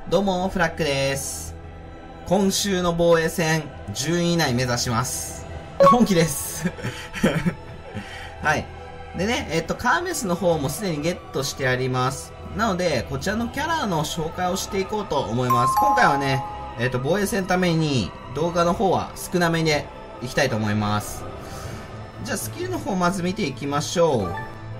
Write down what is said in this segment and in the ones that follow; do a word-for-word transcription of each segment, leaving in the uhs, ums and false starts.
どうも、フラックです。今週の防衛戦、順位以内目指します。本気です。はい。でね、えっと、カーメスの方もすでにゲットしてあります。なので、こちらのキャラの紹介をしていこうと思います。今回はね、えっと、防衛戦のために動画の方は少なめでいきたいと思います。じゃあ、スキルの方まず見ていきましょ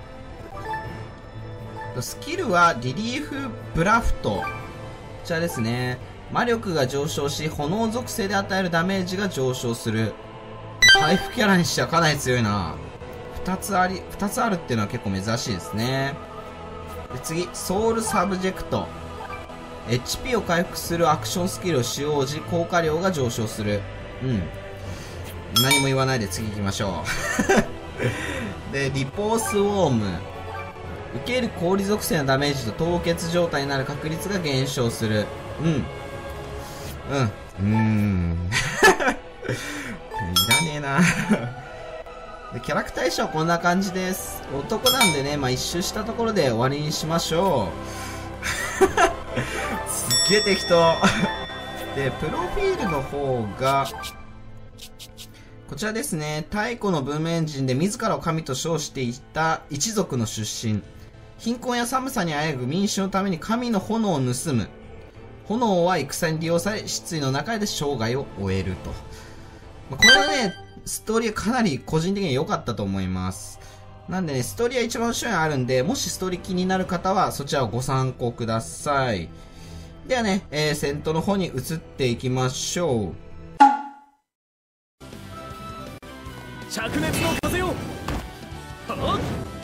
う。スキルはリリーフブラフト。こちらですね。魔力が上昇し、炎属性で与えるダメージが上昇する。回復キャラにしてはかなり強いな。二つあり、二つあるっていうのは結構珍しいですね。で次、ソウルサブジェクト。エイチピー を回復するアクションスキルを使用時、効果量が上昇する。うん。何も言わないで次行きましょう。で、リポースウォーム。受ける氷属性のダメージと凍結状態になる確率が減少する。うん。うん。うーん。いらねえな。で、キャラクター衣装はこんな感じです。男なんでね、まあ一周したところで終わりにしましょう。すっげえ適当。で、プロフィールの方が、こちらですね。太古の文明エンジンで自らを神と称していた一族の出身。貧困や寒さにあえぐ民衆のために神の炎を盗む。炎は戦に利用され、失意の中で生涯を終えると。これはね、ストーリーかなり個人的に良かったと思います。なんでね、ストーリーは一番後ろにあるんで、もしストーリー気になる方はそちらをご参考ください。ではね、えー、戦闘の方に移っていきましょう。 灼熱の風よ。はっ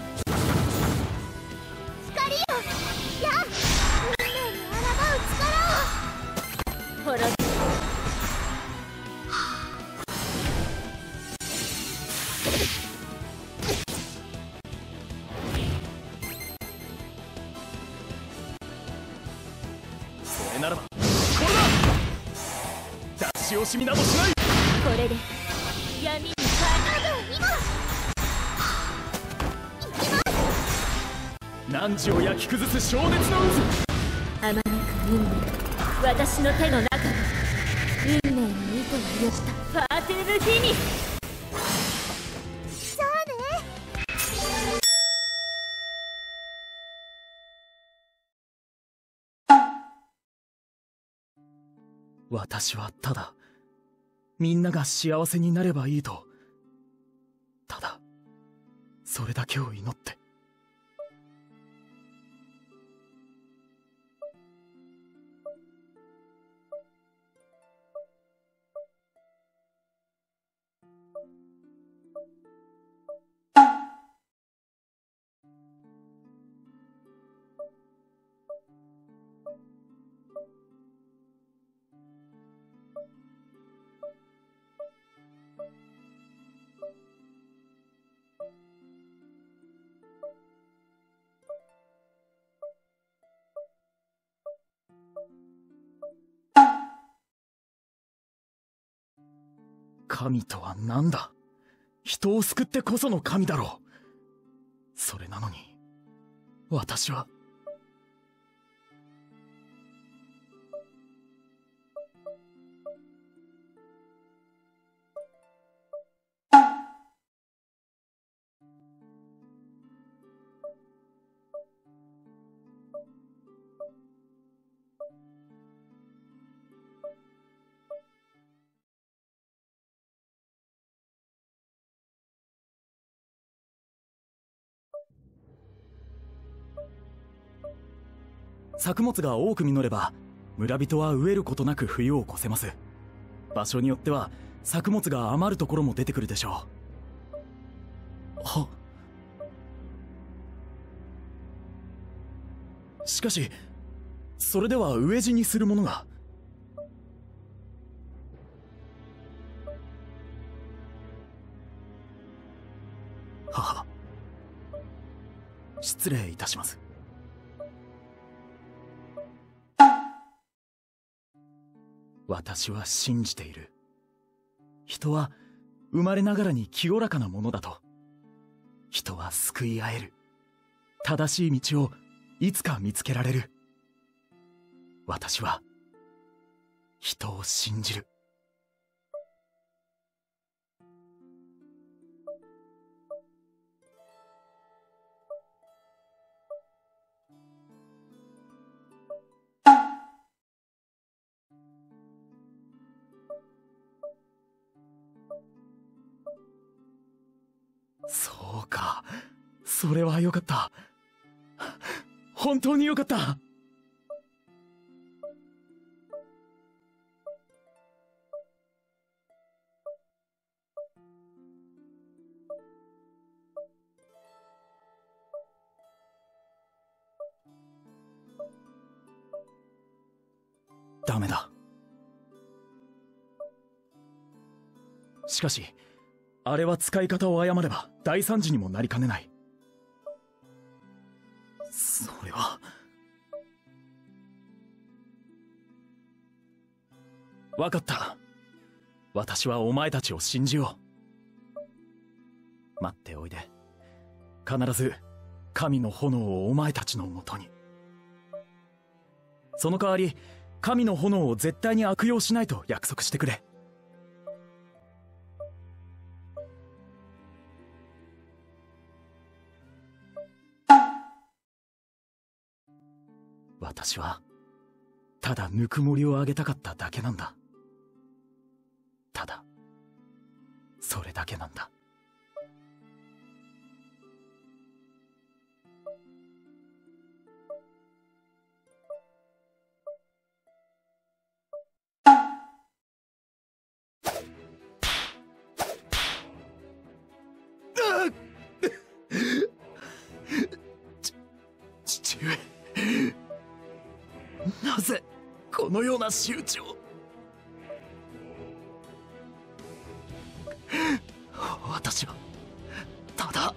光よ、やあ、運命に抗う力を。ほらそれならばこれだ。出し惜しみなどしない。 これで闇に変え今汝を焼き崩す灼熱の渦。 あまねく運命、私の手の中に運命の糸をよしたパーテーブフィニ。じゃあね。 私はただみんなが幸せになればいいと、ただそれだけを祈って。神とは何だ。人を救ってこその神だろう。それなのに私は作物が多く実れば村人は飢えることなく冬を越せます。場所によっては作物が余るところも出てくるでしょう。はしかしそれでは飢え死にするものが。はは、失礼いたします。私は信じている。人は生まれながらに清らかなものだと。人は救い合える。正しい道をいつか見つけられる。 私は人を信じる。そうか、それはよかった。本当によかった。ダメだ。しかしあれは使い方を誤れば大惨事にもなりかねない。それは分かった。私はお前たちを信じよう。待っておいで。必ず神の炎をお前たちのもとに。その代わり神の炎を絶対に悪用しないと約束してくれ。私はただぬくもりをあげたかっただけなんだ。ただそれだけなんだ。ち父上、なぜこのような仕打ちを。私はただ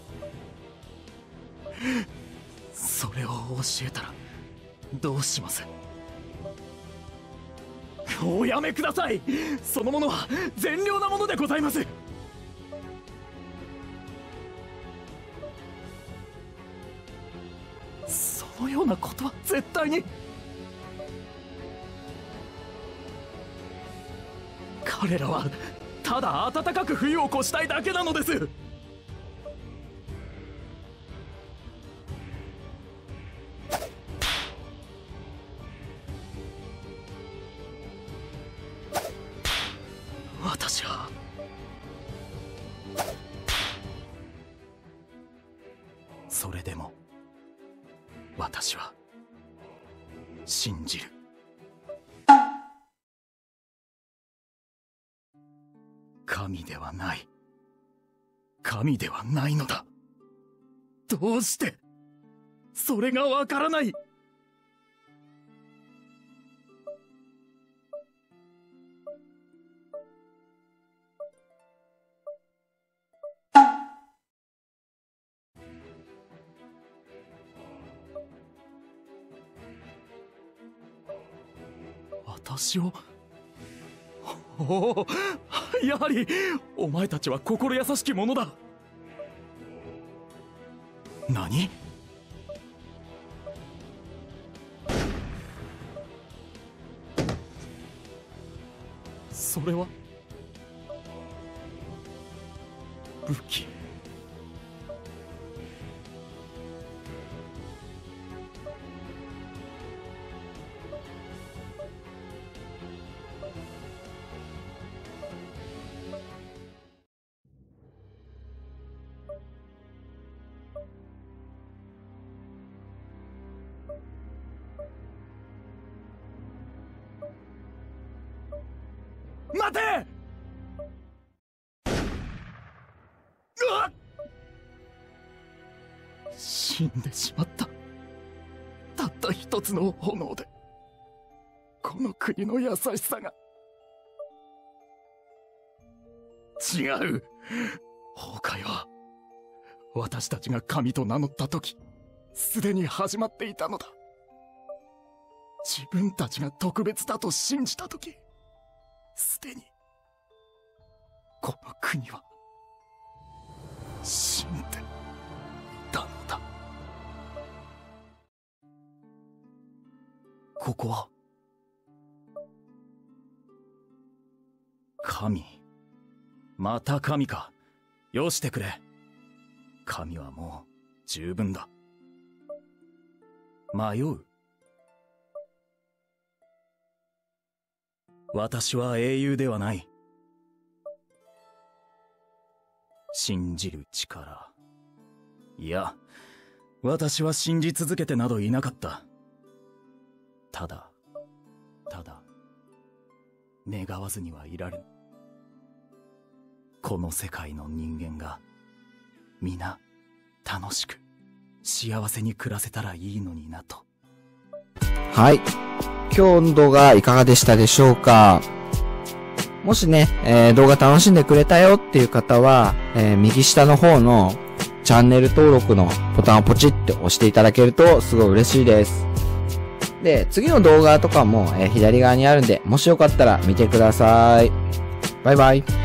それを教えたらどうします。おやめください。そのものは善良なものでございます。そのようなことは絶対に。彼らはただ暖かく冬を越したいだけなのです。私はそれでも私は信じる。神ではない。神ではないのだ。どうしてそれがわからない。私を。おお、やはりお前たちは心優しき者だ。何？それは武器。待て！うわっ！死んでしまった。たった一つの炎でこの国の優しさが。違う。崩壊は私たちが神と名乗った時すでに始まっていたのだ。自分たちが特別だと信じた時すでにこの国は死んでいたのだ。 ここは。神。また神か。よしてくれ。神はもう十分だ。迷う。私は英雄ではない。信じる力。いや、私は信じ続けてなどいなかった。ただ、ただ、願わずにはいられぬ。この世界の人間が、皆、楽しく、幸せに暮らせたらいいのになと。 はい。今日の動画いかがでしたでしょうか？もしね、えー、動画楽しんでくれたよっていう方は、えー、右下の方のチャンネル登録のボタンをポチって押していただけるとすごい嬉しいです。で、次の動画とかも、えー、左側にあるんで、もしよかったら見てください。バイバイ。